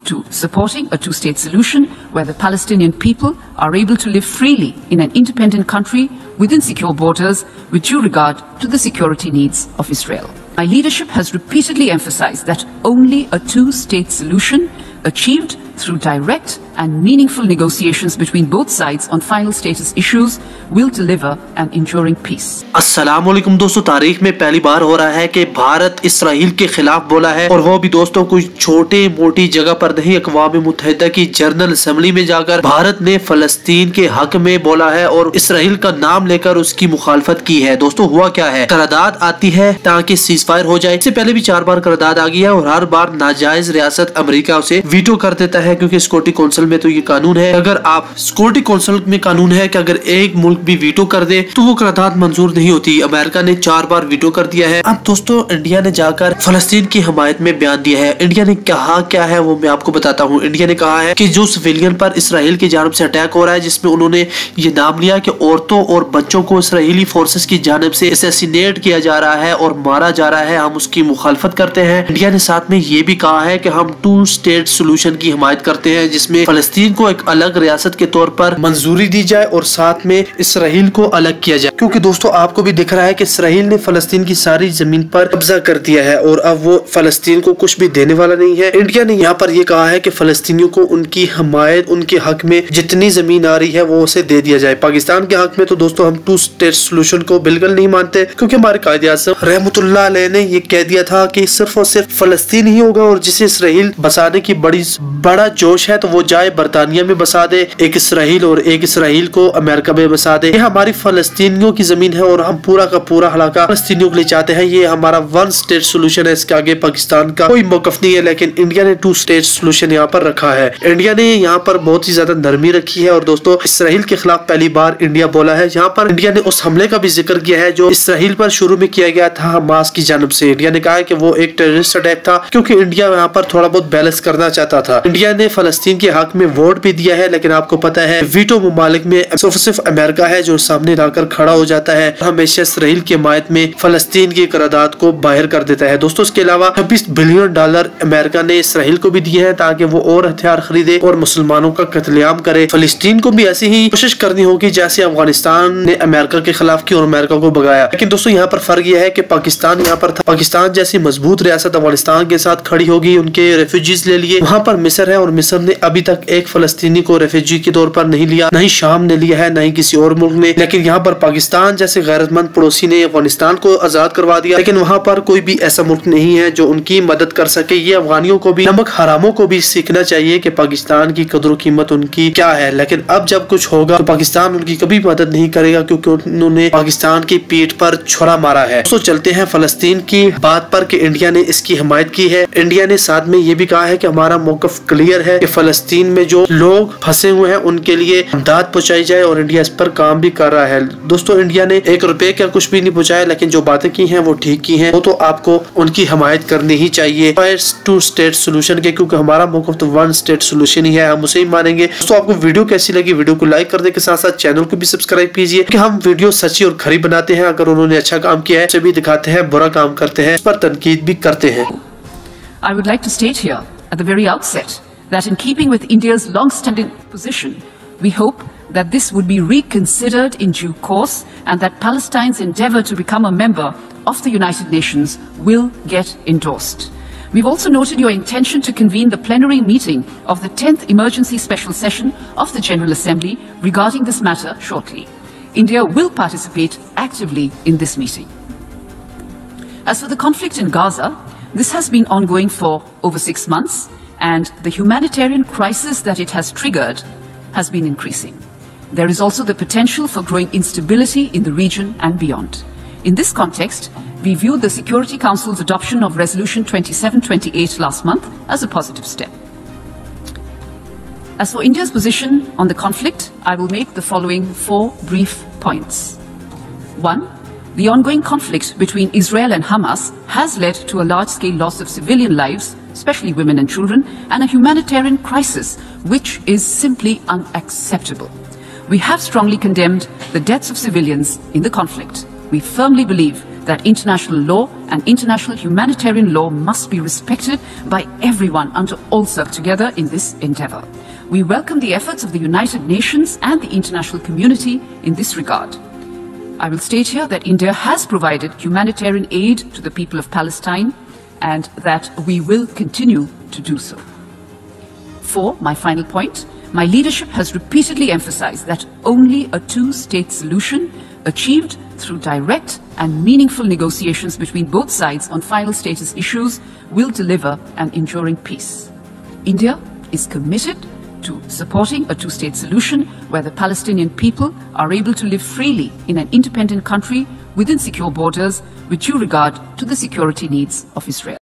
to supporting a two-state solution where the Palestinian people are able to live freely in an independent country within secure borders with due regard to the security needs of Israel. My leadership has repeatedly emphasized that only a two-state solution achieved through direct and meaningful negotiations between both sides on final status issues will deliver an enduring peace. अस्सलामुअलैकुम दोस्तों, तारीख में पहली बार हो रहा है कि Bharat Israel के खिलाफ बोला है, और वो भी दोस्तों कुछ छोटी मोटी जगह पर नहीं, अक़वाम मुत्तहिदा की जनरल असेंबली में जाकर भारत ने फलस्तीन के हक में बोला है और इसराइल का नाम लेकर उसकी मुखालफत की है। दोस्तों हुआ क्या है, करारदाद आती है ताकि सीज फायर हो जाए। इससे पहले भी 4 बार करारदाद आ गई है और हर बार नाजायज रियासत अमेरिका उसे वीटो कर देता है, क्योंकि सिक्योरिटी काउंसिल में तो ये कानून है, अगर आप सिक्योरिटी काउंसिल में कानून है कि अगर एक मुल्क भी वीटो कर दे तो वो करारदाद मंजूर नहीं होती। अमेरिका ने 4 बार वीटो कर दिया है। अब दोस्तों इंडिया ने जाकर फलस्तीन की हिमायत में बयान दिया है। इंडिया ने कहा क्या है वो मैं आपको बताता हूँ। इंडिया ने कहा है कि जो सिविलियन पर इसराइल की जानब से अटैक हो रहा है, जिसमें उन्होंने ये नाम लिया कि औरतों और बच्चों को इसराइली फोर्सेस की जानब से असैसिनेट किया जा रहा है और मारा जा रहा है, हम उसकी मुखालफत करते हैं। इंडिया ने साथ में ये भी कहा है कि हम 2 स्टेट सोल्यूशन की हिमायत करते हैं, जिसमें फलस्तीन को एक अलग रियासत के तौर पर मंजूरी दी जाए और साथ में इसराइल को अलग किया जाए, क्योंकि दोस्तों आपको भी दिख रहा है कि इसराइल ने फलस्तीन की सारी जमीन पर कब्जा कर दिया है और अब वो फलस्तीन को कुछ भी देने वाला नहीं है। इंडिया ने यहाँ पर ये कहा है कि फलस्तीनियों को उनकी हिमायत, उनके हक में जितनी जमीन आ रही है वो उसे दे दिया जाए। पाकिस्तान के हक में तो दोस्तों हम 2 स्टेट सोल्यूशन को बिल्कुल नहीं मानते, क्योंकि हमारे कायदे-ए-आज़म रहमतुल्लाह अलैह ने ये कह दिया था कि सिर्फ और सिर्फ फलस्तीन ही होगा, और जिसे इसराइल बसाने की बड़ा जोश है तो वो जाए बरतानिया में बसा दे एक इसराइल और एक इसराइल को अमेरिका में बसा दे। ये हमारी फलस्तीनियों की जमीन है और हम पूरा का पूरा हलाका फलस्तीनियों के लिए चाहते हैं। ये हमारा 1 स्टेट सोल्यूशन है, इसके आगे पाकिस्तान का कोई मौकफ नहीं है। लेकिन इंडिया ने 2 स्टेट सोल्यूशन यहाँ पर रखा है। इंडिया ने यहाँ पर बहुत ही ज्यादा नरमी रखी है और दोस्तों इसराइल के खिलाफ पहली बार इंडिया बोला है। यहाँ पर इंडिया ने उस हमले का भी जिक्र किया है जो इसराइल पर शुरू में किया गया था हमास की जानब से। इंडिया ने कहा है कि वो एक टेररिस्ट अटैक था, क्योंकि इंडिया यहाँ पर थोड़ा बहुत बैलेंस करना चाहता था। इंडिया ने फलस्तीन के हक में वोट भी दिया है, लेकिन आपको पता है वीटो ममालिक में सिर्फ अमेरिका है जो सामने लाकर खड़ा हो जाता है, हमेशा इसराइल की हिमायत में फलस्तीन की करारदाद को बाहर कर देता है। दोस्तों इसके अलावा $26 बिलियन अमेरिका ने इसराइल को भी दिए हैं ताकि वो और हथियार खरीदे और मुसलमानों का कत्लेआम करे। फलस्तीन को भी ऐसी ही कोशिश करनी होगी जैसे अफगानिस्तान ने अमेरिका के खिलाफ की और अमेरिका को भगाया। लेकिन दोस्तों यहाँ पर फर्क यह है कि पाकिस्तान यहाँ पर था, पाकिस्तान जैसी मजबूत रियासत अफगानिस्तान के साथ खड़ी होगी, उनके रेफ्यूजीज ले लिए। वहाँ पर मिस्र है और मिस्र ने अभी तक एक फलस्तीनी को रेफ्यूजी के तौर पर नहीं लिया, नहीं शाम ने लिया है, नहीं किसी और मुल्क ने। लेकिन यहाँ पर पाकिस्तान जैसे गैरतमंद पड़ोसी ने अफगानिस्तान को आजाद करवा दिया, लेकिन वहाँ पर कोई भी ऐसा मुल्क नहीं है जो उनकी मदद कर सके। ये अफगानियों को भी, नमक हरामों को भी सीखना चाहिए कि पाकिस्तान की कदर कीमत उनकी क्या है। लेकिन अब जब कुछ होगा तो पाकिस्तान उनकी कभी मदद नहीं करेगा, क्योंकि उन्होंने पाकिस्तान की पीठ पर छुरा मारा है। तो चलते हैं फलस्तीन की बात पर कि इंडिया ने इसकी हिमायत की है। इंडिया ने साथ में ये भी कहा है कि हमारा मौकफ क्लियर है कि फलस्तीन में जो लोग फंसे हुए हैं उनके लिए इमदाद पहुंचाई जाए, और इंडिया इस पर काम भी कर रहा है। दोस्तों इंडिया ने 1 रुपए का कुछ भी नहीं पहुंचाया, लेकिन जो बातें की हैं वो ठीक की हैं, वो तो आपको उनकी हिमायत करनी ही चाहिए 2 स्टेट सोल्यूशन के, क्योंकि हमारा मौकफ तो 1 स्टेट सोल्यूशन ही है, हम उसे ही मानेंगे। दोस्तों आपको वीडियो कैसी लगी, वीडियो को लाइक करने के साथ साथ चैनल को भी सब्सक्राइब कीजिए, कि हम वीडियो सच्ची और खरी बनाते हैं। अगर उन्होंने अच्छा काम किया है उसे भी दिखाते हैं, बुरा काम करते हैं इस पर तनकीद भी करते हैं। I would like to state here at the very outset that in keeping with India's long-standing position, we hope that this would be reconsidered in due course and that Palestine's endeavor to become a member of the United Nations will get endorsed. We've also noted your intention to convene the plenary meeting of the 10th Emergency Special Session of the General Assembly regarding this matter shortly. India will participate actively in this meeting. As for the conflict in Gaza, this has been ongoing for over 6 months, and the humanitarian crisis that it has triggered has been increasing. There is also the potential for growing instability in the region and beyond. In this context, we view the Security Council's adoption of Resolution 2728 last month as a positive step. As for India's position on the conflict, I will make the following 4 brief points. 1. The ongoing conflict between Israel and Hamas has led to a large-scale loss of civilian lives, especially women and children, and a humanitarian crisis which is simply unacceptable. We have strongly condemned the deaths of civilians in the conflict. We firmly believe that international law and international humanitarian law must be respected by everyone and to all serve together in this endeavor. We welcome the efforts of the United Nations and the international community in this regard. I will state here that India has provided humanitarian aid to the people of Palestine and that we will continue to do so. For my final point, my leadership has repeatedly emphasized that only a two-state solution achieved through direct and meaningful negotiations between both sides on final status issues will deliver an enduring peace. India is committed to supporting a two-state solution where the Palestinian people are able to live freely in an independent country within secure borders with due regard to the security needs of Israel.